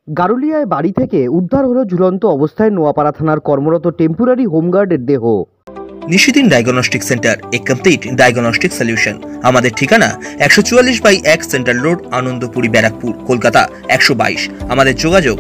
গারুলিয়ায় বাড়ি থেকে উদ্ধার হলো ঝুলন্ত অবস্থায় নোয়াপাড়া থানার কর্মরত টেম্পোরারি হোমগার্ডের দেহ। Nishidin diagnostic centre, a complete diagnostic solution. আমাদের ঠিকানা 144/1 সেন্ট্রাল রোড, আনন্দপুরি, ব্যারাকপুর, কলকাতা 122। আমাদের যোগাযোগ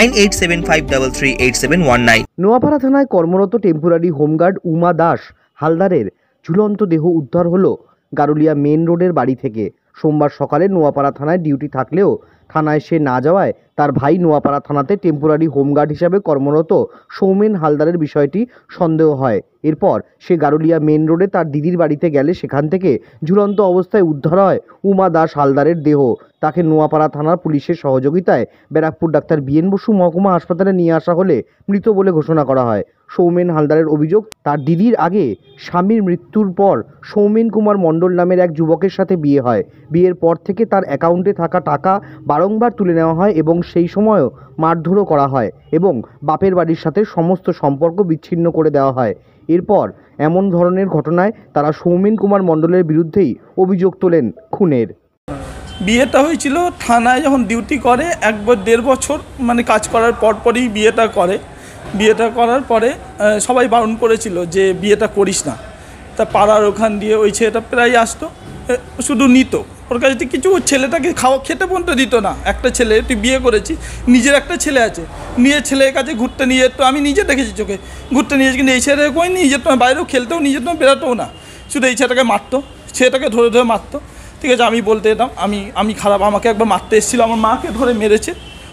9875338719। নোয়াপাড়া থানায় কর্মরত টেম্পোরারি হোমগার্ড উমা দাস হালদারের ঝুলন্ত দেহ উদ্ধার হলো গারুলিয়া মেন রোডের বাড়ি থেকে। সোমবার সকালে নোয়াপাড়া থানায় ডিউটি থাকলেও থানায় সে না যাওয়ায় তার ভাই নোয়াপাড়া থানাতে টেম্পোরারি হোমগার্ড হিসাবে কর্মরত সৌমেন হালদারের বিষয়টি সন্দেহ হয়। এরপর সে গারুলিয়া মেন রোডে তার দিদির বাড়িতে গেলে সেখান থেকে ঝুলন্ত অবস্থায় উদ্ধার হয় উমা দাস হালদারের দেহ। তাকে নোয়াপাড়া থানার পুলিশের সহযোগিতায় ব্যারাকপুর ডাক্তার বিএন বসু মহকুমা হাসপাতালে নিয়ে আসা হলে মৃত বলে ঘোষণা করা হয়। সৌমেন হালদারের অভিযোগ, তার দিদির আগে স্বামীর মৃত্যুর পর সৌমেন কুমার মণ্ডল নামের এক যুবকের সাথে বিয়ে হয়। বিয়ের পর থেকে তার অ্যাকাউন্টে থাকা টাকা বারংবার তুলে নেওয়া হয় এবং সেই সময়ও মারধরও করা হয় এবং বাপের বাড়ির সাথে সমস্ত সম্পর্ক বিচ্ছিন্ন করে দেওয়া হয়। এরপর এমন ধরনের ঘটনায় তারা সৌমেন কুমার মণ্ডলের বিরুদ্ধেই অভিযোগ তোলেন খুনের। বিয়েটা হয়েছিল থানায় যখন ডিউটি করে 1-1.5 বছর মানে কাজ করার পরপরই বিয়েটা করে। বিয়েটা করার পরে সবাই বারণ করেছিল যে বিয়েটা করিস না। তা পাড়ার ওখান দিয়ে ওই ছেলেটা প্রায় আসতো, শুধু নিত ওর কাছে কিছু, ছেলেটাকে খেতে পর্যন্ত দিত না। একটা ছেলে, তুই বিয়ে করেছিস, নিজের একটা ছেলে আছে, নিয়ে ছেলের কাছে ঘুরতে নিয়ে যেত, আমি নিজে দেখেছি চোখে, ঘুরতে নিয়ে যেত। কিন্তু এই ছেলেটাকে কই নিয়ে যেত না, বাইরেও খেলতেও নিয়ে যেত না, বেরোতেও না, শুধু এই ছেলেটাকে মারতো, ছেলেটাকে ধরে ধরে মারতো। ঠিক আছে, আমি বলতে যেতাম আমি খারাপ, আমাকে একবার মারতে এসেছিলো, আমার মাকে ধরে মেরেছে।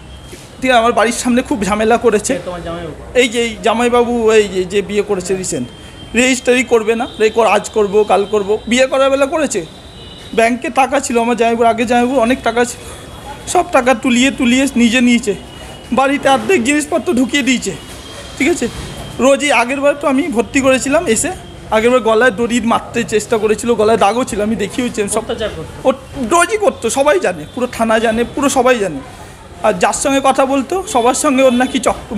ঠিক আছে, আমার বাড়ির সামনে খুব ঝামেলা করেছে। এই যে জামাইবাবু, এই যে বিয়ে করেছে রিসেন্ট, রেজিস্ট্রি করবে না, আজ করবো কাল করবো, বিয়ে করার বেলা করেছে। ব্যাংকে টাকা ছিল আমার জামাইবাবুর, আগে জামাইবাবুর অনেক টাকা ছিল, সব টাকা তুলিয়ে নিজে নিয়েছে, বাড়িতে অর্ধেক জিনিসপত্র ঢুকিয়ে দিয়েছে। ঠিক আছে, রোজই আগের বার তো আমি ভর্তি করেছিলাম, এসে আগেরবার গলায় দড়ি মারতে চেষ্টা করেছিল, গলায় দাগও ছিল, আমি দেখিয়েছি। সব ও রোজই করতো, সবাই জানে, পুরো থানা জানে, পুরো সবাই জানে। আর যার সঙ্গে কথা বলতো সবার সঙ্গে ওর নাকি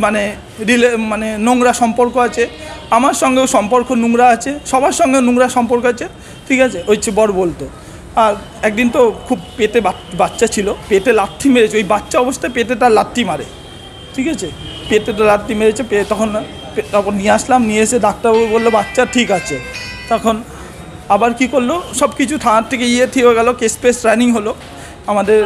মানে নোংরা সম্পর্ক আছে, আমার সঙ্গেও সম্পর্ক নোংরা আছে, সবার সঙ্গে নোংরা সম্পর্ক আছে। ঠিক আছে, ওই বর বলতো। আর একদিন তো খুব পেটে বাচ্চা ছিল, পেটে লাথি মেরেছে, ওই বাচ্চা অবস্থায় পেটে তার লাথি মারে। ঠিক আছে, পেটে তো লাথি মেরেছে, তখন নিয়ে আসলাম, নিয়ে এসে ডাক্তারবাবু বললো বাচ্চা ঠিক আছে। তখন আবার কি করলো, সব কিছু থানার থেকে হয়ে গেল, কেস পেস রানিং হলো আমাদের।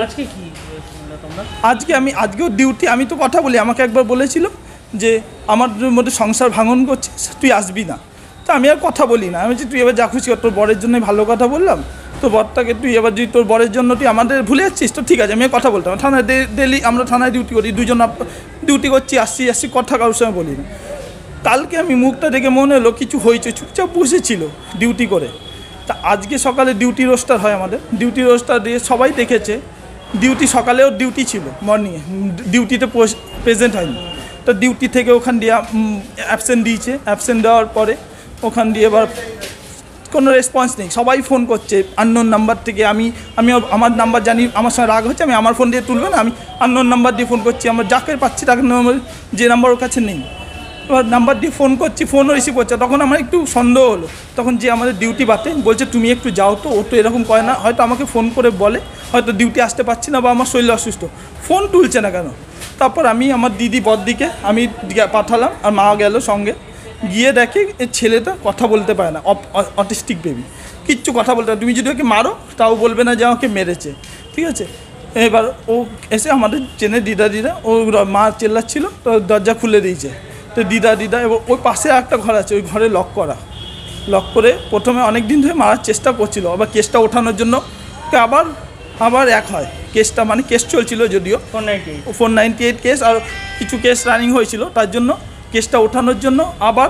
আজকেও ডিউটি, আমি তো কথা বলি, আমাকে একবার বলেছিল যে আমার মধ্যে সংসার ভাঙন করছিস, তুই আসবি না। তা আমি আর কথা বলি না, আমি বলছি তুই এবার যা খুশি কর, তোর বরের জন্য ভালো কথা বললাম, তো বরটাকে তুই এবার যদি তোর বরের জন্য তুই আমাদের ভুলে যাচ্ছিস তো ঠিক আছে, আমি কথা বলতাম। থানায় ডেলি আমরা থানায় ডিউটি করি, দুজন ডিউটি করছি, আসছি, কথা কারোর সঙ্গে বলি না। কালকে আমি মুখটা দেখে মনে হলো কিছু হয়েছে, চুপচাপ বসেছিল ডিউটি করে। তা আজকে সকালে ডিউটি রোস্টার হয় আমাদের, ডিউটি রোস্টার দিয়ে সবাই দেখেছে ডিউটি, সকালেও ডিউটি ছিল মর্নিংয়ে, ডিউটিতে প্রেজেন্ট হয়নি। তো ডিউটি থেকে ওখান দিয়ে অ্যাবসেন্ট দিয়েছে, অ্যাবসেন্ট দেওয়ার পরে ওখান দিয়ে এবার কোনো রেসপন্স নেই, সবাই ফোন করছে আননোন নাম্বার থেকে। আমি আমার নাম্বার জানি, আমার সঙ্গে রাগ হচ্ছে, আমি আমার ফোন দিয়ে তুলবে না, আমি আননোন নাম্বার দিয়ে ফোন করছি, আমরা যাকে পাচ্ছি তাকে নাম্বার, যে নাম্বার ওর কাছে নেই, এবার নাম্বার দিয়ে ফোন করছি, ফোনও রিসিভ করছে। তখন আমার একটু সন্দেহ হলো, তখন যে আমাদের ডিউটি বাতে বলছে তুমি একটু যাও তো, ও তো এরকম করে না, হয়তো আমাকে ফোন করে বলে হয়তো ডিউটি আসতে পারছি না বা আমার শরীর অসুস্থ, ফোন তুলছে না কেন। তারপর আমি আমার দিদি বড়দিকে আমি পাঠালাম, আর মা গেল সঙ্গে, গিয়ে দেখে ছেলেটা কথা বলতে পারে না, অটিস্টিক বেবি, কিচ্ছু কথা বলতে পারে। তুমি যদি ওকে মারো তাও বলবে না যে আমাকে মেরেছে। ঠিক আছে, এবার ও এসে আমাদের চেনে দিদা, ও মা চেল্লাচ্ছিল, তো দরজা খুলে দিয়েছে। তো দিদা এবার ওই পাশে একটা ঘর আছে, ওই ঘরে লক করে প্রথমে অনেক দিন ধরে মারার চেষ্টা করছিল, আবার কেসটা ওঠানোর জন্য আবার এক হয় কেসটা, মানে কেস চলছিল যদিও 498 কেস, আর কিছু কেস রানিং হয়েছিল, তার জন্য কেসটা ওঠানোর জন্য আবার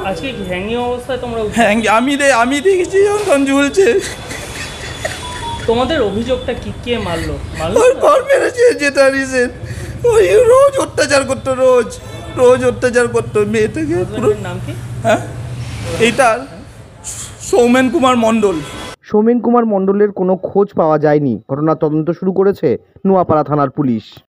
আমি দেখেছি যখন ঝুলছে। তোমাদের অভিযোগটা কি, কে মারলো? ঘর মেরেছে, যেটা রিসেন্ট, ওই রোজ অত্যাচার করতো মেয়েটাকে। নাম কি? হ্যাঁ, এইটার সৌমেন কুমার মণ্ডল। সৌমেন কুমার মণ্ডলের কোনো খোঁজ পাওয়া যায়নি। ঘটনার তদন্ত শুরু করেছে নোয়াপাড়া থানার পুলিশ।